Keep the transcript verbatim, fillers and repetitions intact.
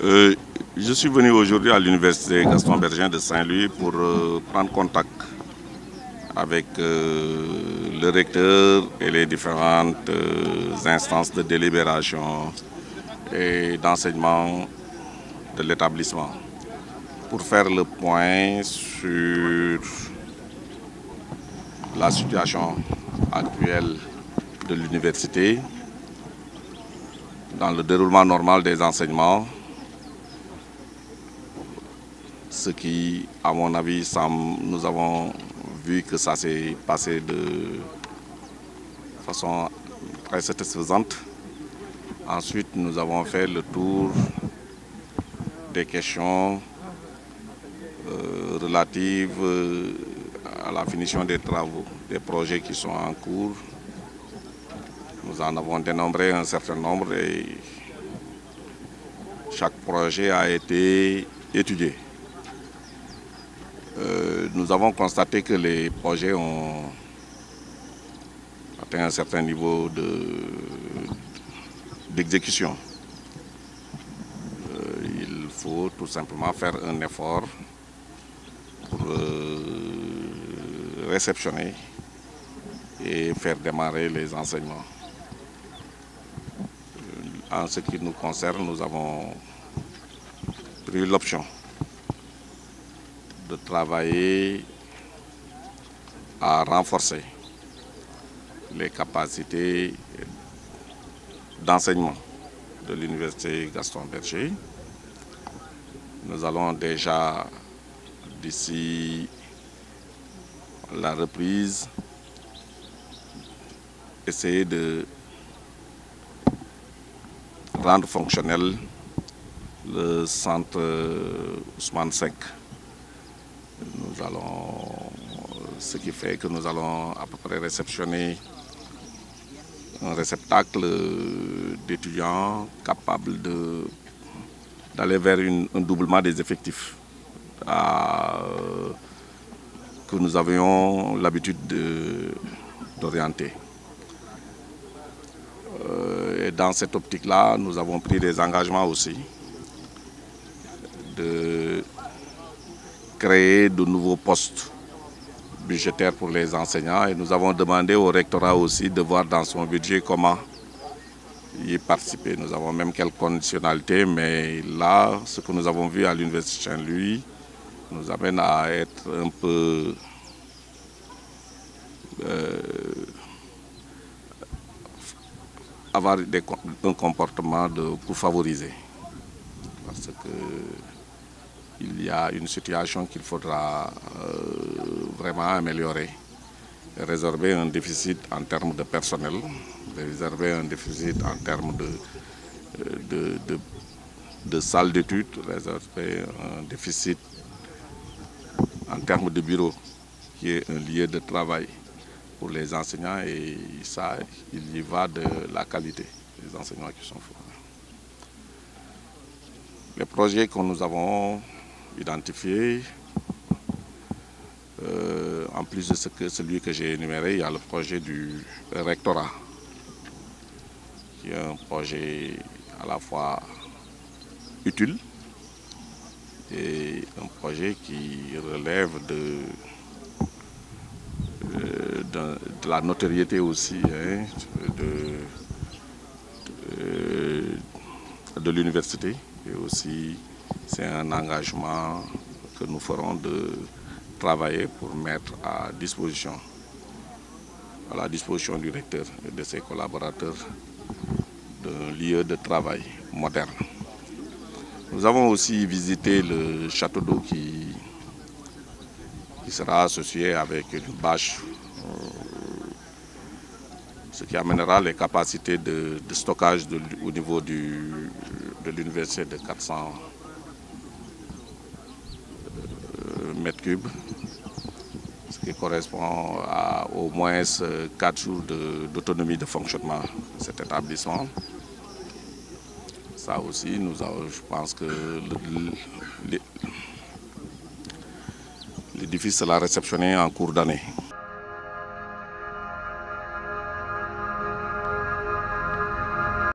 Euh, je suis venu aujourd'hui à l'université Gaston Berger de Saint-Louis pour euh, prendre contact avec euh, le recteur et les différentes euh, instances de délibération et d'enseignement de l'établissement pour faire le point sur la situation actuelle de l'université dans le déroulement normal des enseignements, ce qui, à mon avis, semble, nous avons vu que ça s'est passé de façon très satisfaisante. Ensuite, nous avons fait le tour des questions euh, relatives euh, à la finition des travaux, des projets qui sont en cours. Nous en avons dénombré un certain nombre et chaque projet a été étudié. Euh, nous avons constaté que les projets ont atteint un certain niveau d'exécution. De, euh, il faut tout simplement faire un effort pour euh, réceptionner et faire démarrer les enseignements. En ce qui nous concerne, nous avons pris l'option de travailler à renforcer les capacités d'enseignement de l'université Gaston Berger. Nous allons déjà, d'ici la reprise, essayer de rendre fonctionnel le centre Ousmane cinq. Nous allons, ce qui fait que nous allons à peu près réceptionner un réceptacle d'étudiants capables de, d'aller vers une, un doublement des effectifs à, euh, que nous avions l'habitude d'orienter. Euh, et dans cette optique-là, nous avons pris des engagements aussi de créer de nouveaux postes budgétaires pour les enseignants et nous avons demandé au rectorat aussi de voir dans son budget comment y participer. Nous avons même quelques conditionnalités, mais là, ce que nous avons vu à l'université Saint-Louis nous amène à être un peu euh, avoir des, un comportement de, pour favoriser. Parce que il y a une situation qu'il faudra euh, vraiment améliorer, résorber un déficit en termes de personnel, résorber un déficit en termes de, de, de, de salles d'études, résorber un déficit en termes de bureau, qui est un lieu de travail pour les enseignants et ça, il y va de la qualité des enseignements qui sont faits. Les projets que nous avons identifiés, euh, en plus de ce que, celui que j'ai énuméré, il y a le projet du rectorat, qui est un projet à la fois utile et un projet qui relève de, de, de, de la notoriété aussi hein, de, de, de l'université et aussi c'est un engagement que nous ferons de travailler pour mettre à disposition, à la disposition du recteur et de ses collaborateurs d'un lieu de travail moderne. Nous avons aussi visité le château d'eau qui, qui sera associé avec une bâche, euh, ce qui amènera les capacités de, de stockage de, au niveau du, de l'université de quatre cents mètres cubes, ce qui correspond à au moins quatre jours d'autonomie de, de fonctionnement de cet établissement. Ça aussi, nous avons, je pense que l'édifice sera réceptionné en cours d'année.